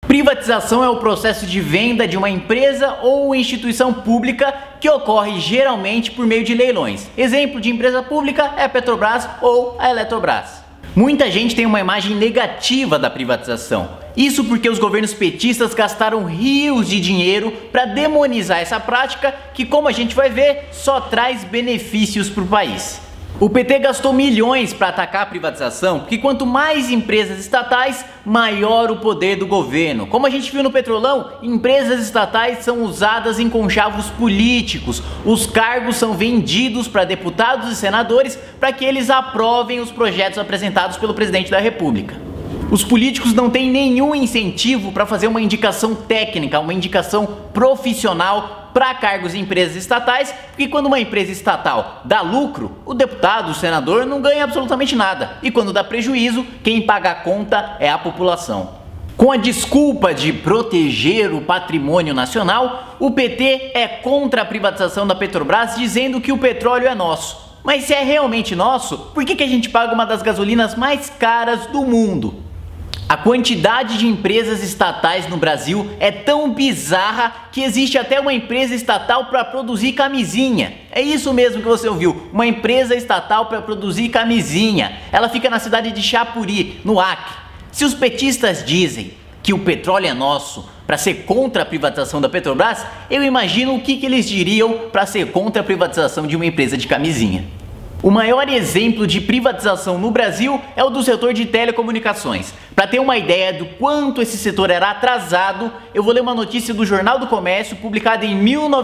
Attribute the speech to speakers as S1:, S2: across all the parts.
S1: Privatização é o processo de venda de uma empresa ou instituição pública que ocorre geralmente por meio de leilões. Exemplo de empresa pública é a Petrobras ou a Eletrobras. Muita gente tem uma imagem negativa da privatização. Isso porque os governos petistas gastaram rios de dinheiro para demonizar essa prática que, como a gente vai ver, só traz benefícios para o país. O PT gastou milhões para atacar a privatização, porque quanto mais empresas estatais, maior o poder do governo. Como a gente viu no Petrolão, empresas estatais são usadas em conchavos políticos. Os cargos são vendidos para deputados e senadores para que eles aprovem os projetos apresentados pelo presidente da República. Os políticos não têm nenhum incentivo para fazer uma indicação técnica, uma indicação profissional para cargos em empresas estatais, porque quando uma empresa estatal dá lucro, o deputado, o senador não ganha absolutamente nada. E quando dá prejuízo, quem paga a conta é a população. Com a desculpa de proteger o patrimônio nacional, o PT é contra a privatização da Petrobras, dizendo que o petróleo é nosso. Mas se é realmente nosso, por que a gente paga uma das gasolinas mais caras do mundo? A quantidade de empresas estatais no Brasil é tão bizarra que existe até uma empresa estatal para produzir camisinha. É isso mesmo que você ouviu, uma empresa estatal para produzir camisinha. Ela fica na cidade de Chapuri, no Acre. Se os petistas dizem que o petróleo é nosso para ser contra a privatização da Petrobras, eu imagino o que eles diriam para ser contra a privatização de uma empresa de camisinha. O maior exemplo de privatização no Brasil é o do setor de telecomunicações. Para ter uma ideia do quanto esse setor era atrasado, eu vou ler uma notícia do Jornal do Comércio publicada em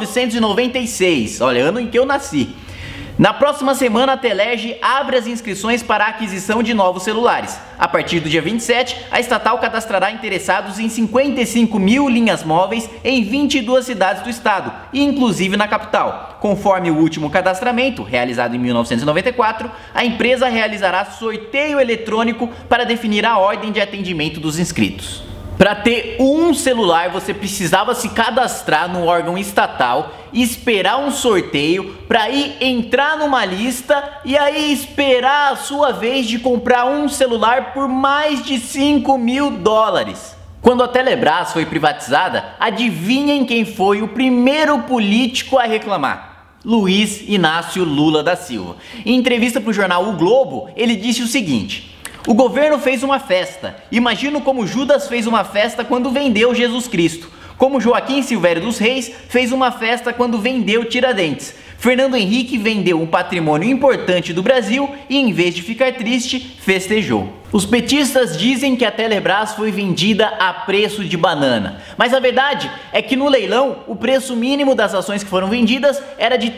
S1: 1996, olha, ano em que eu nasci. Na próxima semana, a Telerge abre as inscrições para a aquisição de novos celulares. A partir do dia 27, a estatal cadastrará interessados em 55 mil linhas móveis em 22 cidades do estado, inclusive na capital. Conforme o último cadastramento, realizado em 1994, a empresa realizará sorteio eletrônico para definir a ordem de atendimento dos inscritos. Para ter um celular, você precisava se cadastrar no órgão estatal, esperar um sorteio para ir entrar numa lista e aí esperar a sua vez de comprar um celular por mais de 5 mil dólares. Quando a Telebrás foi privatizada, adivinhem quem foi o primeiro político a reclamar? Luiz Inácio Lula da Silva. Em entrevista para o jornal O Globo, ele disse o seguinte: o governo fez uma festa. Imagino como Judas fez uma festa quando vendeu Jesus Cristo. Como Joaquim Silvério dos Reis fez uma festa quando vendeu Tiradentes. Fernando Henrique vendeu um patrimônio importante do Brasil e, em vez de ficar triste, festejou. Os petistas dizem que a Telebrás foi vendida a preço de banana. Mas a verdade é que no leilão, o preço mínimo das ações que foram vendidas era de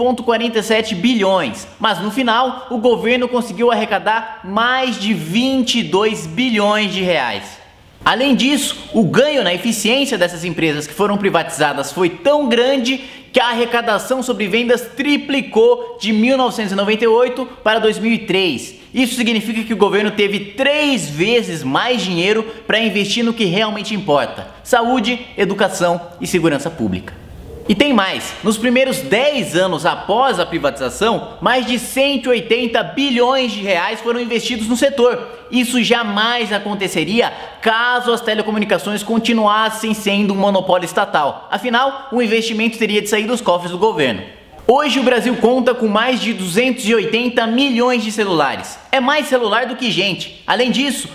S1: 13,47 bilhões. Mas no final, o governo conseguiu arrecadar mais de 22 bilhões de reais. Além disso, o ganho na eficiência dessas empresas que foram privatizadas foi tão grande que a arrecadação sobre vendas triplicou de 1998 para 2003. Isso significa que o governo teve 3 vezes mais dinheiro para investir no que realmente importa: saúde, educação e segurança pública. E tem mais, nos primeiros 10 anos após a privatização, mais de 180 bilhões de reais foram investidos no setor. Isso jamais aconteceria caso as telecomunicações continuassem sendo um monopólio estatal. Afinal, o investimento teria de sair dos cofres do governo. Hoje o Brasil conta com mais de 280 milhões de celulares. É mais celular do que gente. Além disso,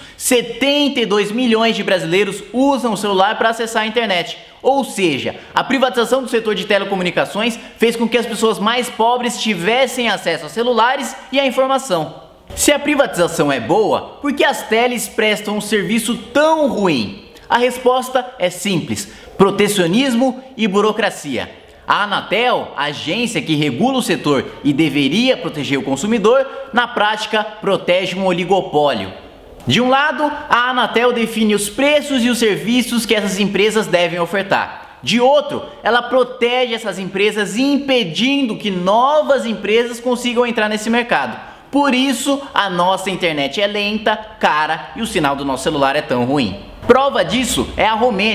S1: 72 milhões de brasileiros usam o celular para acessar a internet. Ou seja, a privatização do setor de telecomunicações fez com que as pessoas mais pobres tivessem acesso a celulares e à informação. Se a privatização é boa, por que as teles prestam um serviço tão ruim? A resposta é simples: protecionismo e burocracia. A Anatel, a agência que regula o setor e deveria proteger o consumidor, na prática protege um oligopólio. De um lado, a Anatel define os preços e os serviços que essas empresas devem ofertar. De outro, ela protege essas empresas impedindo que novas empresas consigam entrar nesse mercado. Por isso, a nossa internet é lenta, cara e o sinal do nosso celular é tão ruim. Prova disso é a Romênia.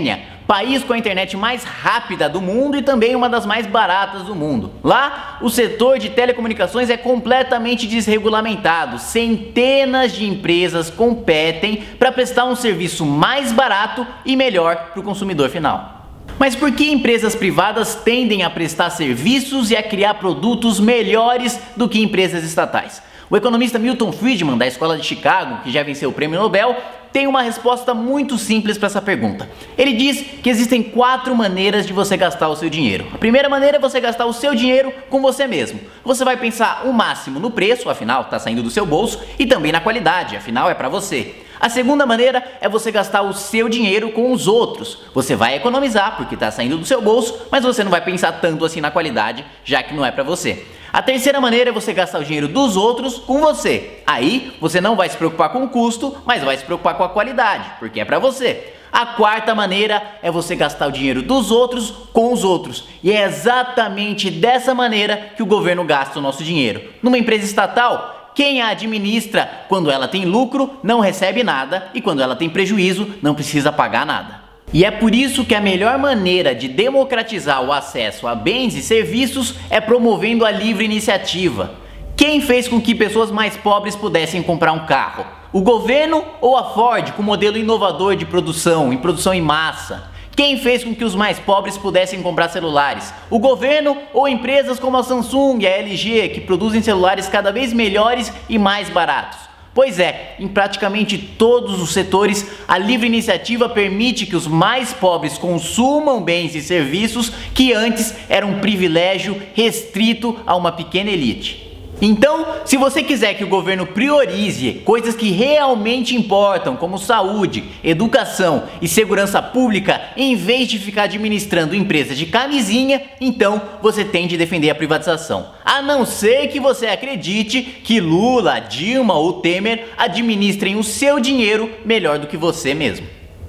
S1: país com a internet mais rápida do mundo e também uma das mais baratas do mundo. Lá, o setor de telecomunicações é completamente desregulamentado. Centenas de empresas competem para prestar um serviço mais barato e melhor para o consumidor final. Mas por que empresas privadas tendem a prestar serviços e a criar produtos melhores do que empresas estatais? O economista Milton Friedman, da Escola de Chicago, que já venceu o Prêmio Nobel, tem uma resposta muito simples para essa pergunta. Ele diz que existem 4 maneiras de você gastar o seu dinheiro. A primeira maneira é você gastar o seu dinheiro com você mesmo. Você vai pensar o máximo no preço, afinal está saindo do seu bolso, e também na qualidade, afinal é para você. A segunda maneira é você gastar o seu dinheiro com os outros. Você vai economizar porque está saindo do seu bolso, mas você não vai pensar tanto assim na qualidade, já que não é para você. A terceira maneira é você gastar o dinheiro dos outros com você. Aí você não vai se preocupar com o custo, mas vai se preocupar com a qualidade, porque é para você. A quarta maneira é você gastar o dinheiro dos outros com os outros. E é exatamente dessa maneira que o governo gasta o nosso dinheiro. Numa empresa estatal, quem a administra quando ela tem lucro não recebe nada e quando ela tem prejuízo não precisa pagar nada. E é por isso que a melhor maneira de democratizar o acesso a bens e serviços é promovendo a livre iniciativa. Quem fez com que pessoas mais pobres pudessem comprar um carro? O governo ou a Ford com modelo inovador de produção, em produção em massa? Quem fez com que os mais pobres pudessem comprar celulares? O governo ou empresas como a Samsung e a LG que produzem celulares cada vez melhores e mais baratos? Pois é, em praticamente todos os setores, a livre iniciativa permite que os mais pobres consumam bens e serviços que antes eram um privilégio restrito a uma pequena elite. Então, se você quiser que o governo priorize coisas que realmente importam, como saúde, educação e segurança pública, em vez de ficar administrando empresas de camisinha, então você tem de defender a privatização. A não ser que você acredite que Lula, Dilma ou Temer administrem o seu dinheiro melhor do que você mesmo.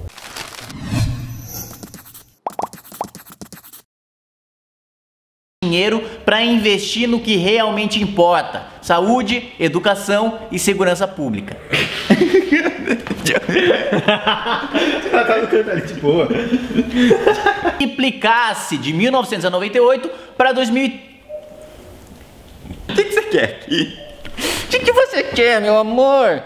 S1: Dinheiro para investir no que realmente importa: saúde, educação e segurança pública.
S2: Tá no canto ali de boa.
S1: Multiplicasse de 1998 para 2000.
S2: O que você quer aqui?
S1: O que você quer, meu amor?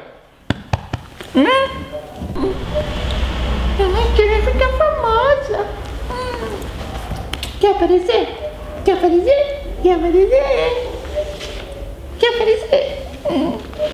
S3: Eu quero ficar famosa. Quer aparecer? Quer aparecer? Quer aparecer? Quer aparecer?